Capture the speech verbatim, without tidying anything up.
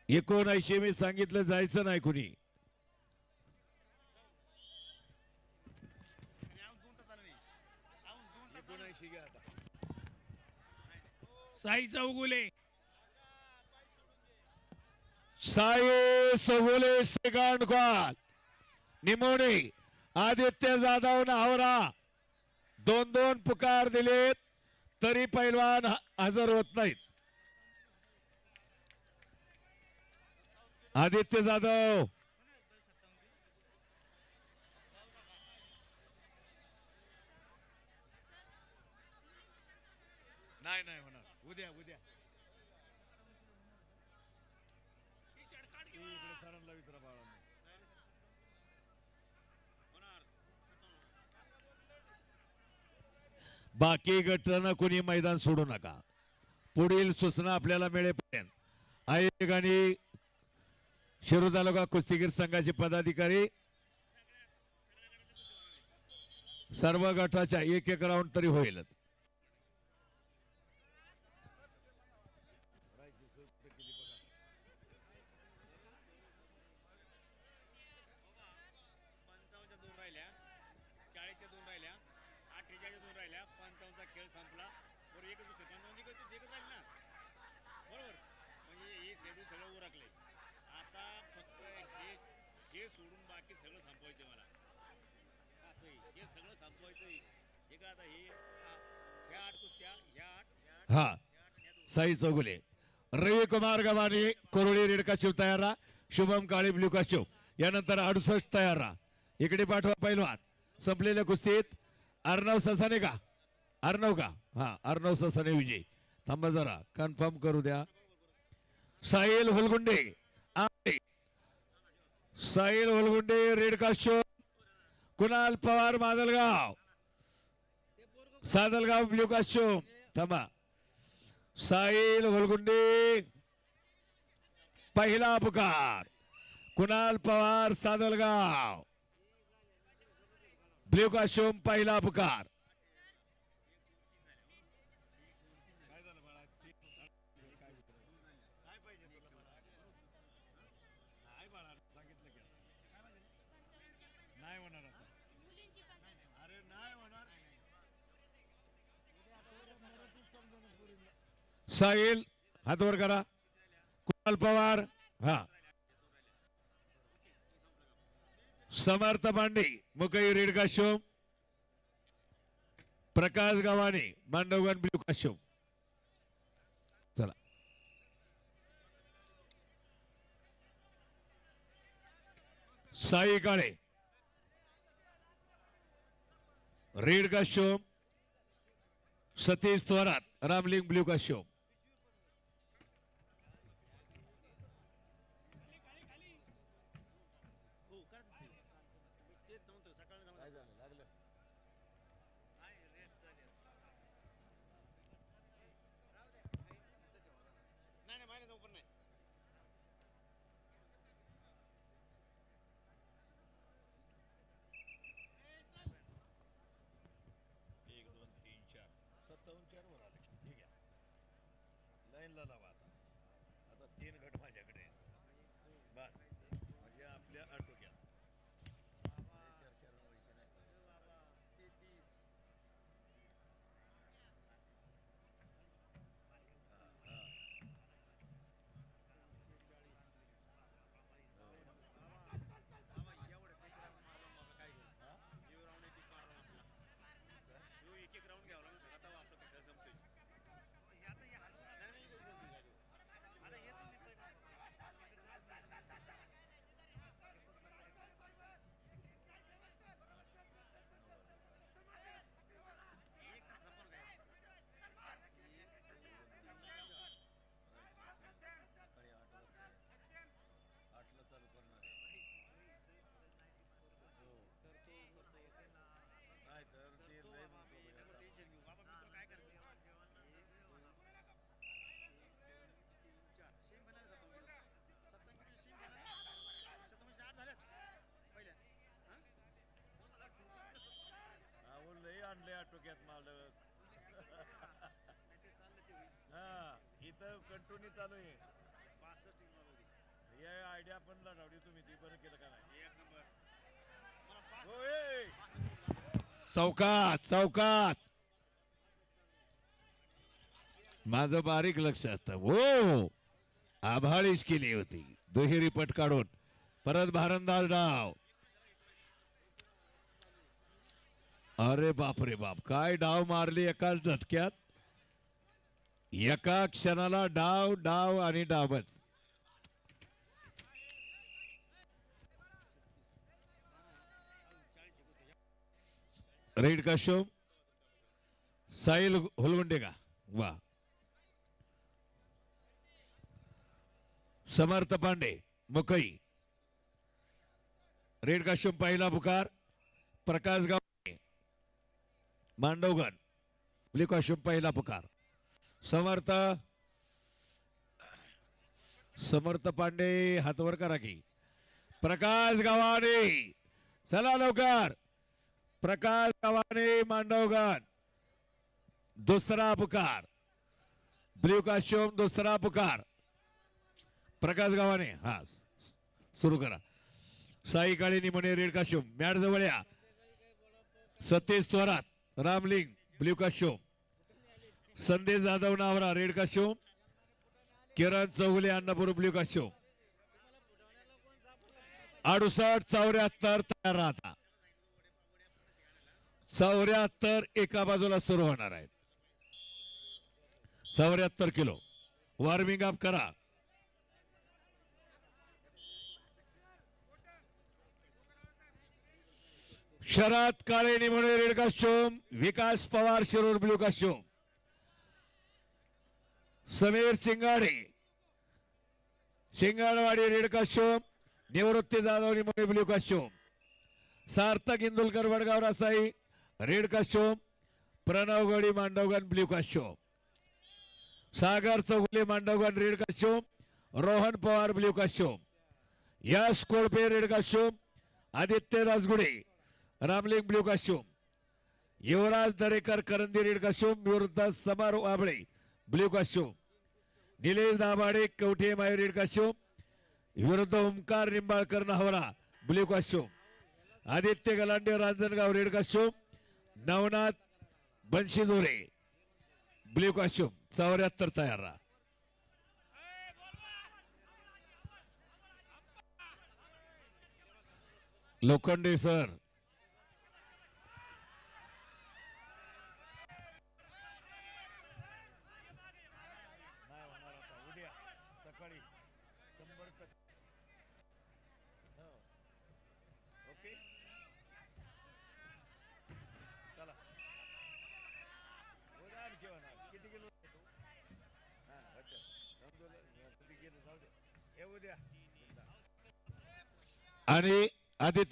एकोणऐंशी मी सांगितलं जायचं नाही कुणी. Sai Chougule Sai Chougule second call. निमोणे आदित्य जाधव नावरा दोन दोन पुकार दिलेत तरी पैलवान हजर होत नाहीत. आदित्य जाधव नाही नाही होणार उद्या उद्या बाकी गटांना कोणी मैदान सोडू नका. पुढील सूचना आपल्याला मिळेपर्यंत आयोजक आणि शिरूर तालुका कुस्तीगीर संघाचे पदाधिकारी सर्व गटाच्या एक एक राऊंड तरी होईल. हा साई चौगुले रवी कुमार गव्हाणे कोरोळी रेड काशिव तयार राहा. शुभम काळे ब्ल्यू काशिव यानंतर अडुसष्ट तयार राहा. इकडे पाठवा पैलवान. संपलेल्या कुस्तीत अर्णव ससाने का अर्णव का हा अर्णव ससाने विजय. थांबा जरा कन्फर्म करू द्या. Sahil Hulgunde Sahil Hulgunde red costume. Kunal Pawar Majalgaon Sadalgaon blue costume. थांबा साहिल हुलगुंडे पहिला पुकार. कुणाल पवार सादलगाव ब्ल्यू काशिव पहिला पुकार. साहिल हात वर करा. कुणाल पवार हा Samarth Pande Mukai red costume. Prakash Gavhane Mandavgan blue costume. चला Sai Kale red costume. Satish Thorat Ramling blue costume. चौकात चौकात माझं बारीक लक्ष असतं हो. आभाळीच केली होती दुहेरी पट काढून परत भारंदाज डाव. अरे बाप रे बाप काय डाव मारली एकाच झटक्यात. एका क्षणाला डाव डाव आणि डावच. रेड काशोम साहिल हुलगुंडे का वा. समर्थ पांडे मुकई रेड काशोम पहिला पुकार. प्रकाश गाव मांडवगण ब्ल्यू काशोम पहिला पुकार. समर्थ समर्थ पांडे हातवर करा की. प्रकाश गावाने चला लवकर. प्रकाश गावाने मांडवगण दुसरा पुकार. ब्ल्यू काशोम दुसरा पुकार. प्रकाश गावाने हा सुरू करा. साई काळी म्हणे रेड काशोम मॅट जवळ या. Satish Thorat Ramling blue costume. Sandesh Jadhav Navara red costume. Kiran Chougule Annapur blue costume. अडुसष्ट चौऱ्याहत्तर तयार राहता. चौऱ्याहत्तर एका बाजूला सुरू होणार आहेत. चौऱ्याहत्तर किलो वॉर्मिंग अप करा. Sharad Kale Nimane red costume. Vikas Pawar Shirur blue costume. Sameer Chingade Shingadwadi red costume. Nivrutti Jadhav Nimane blue costume. Sarthak Indulkar Vadgaon Rasai red costume. Pranav Gadi Mandavgan blue costume. Sagar Chougule Mandavgan red costume. Rohan Pawar blue costume. Yash Kolpe red costume. Aditya Rajgude Ramling blue costume. Yuvraj Darekar Karandi red costume विरुद्ध Samar Wable blue costume. Nilesh Dabhade Kavathe Mai red costume विरुद्ध Omkar Nimbalkar नाहवरा blue costume. Aditya Galande Ranjangaon red costume. Navnath Banshidore blue costume. चौऱ्याहत्तर तयार राहा. Lokhande sir आणि आदित्य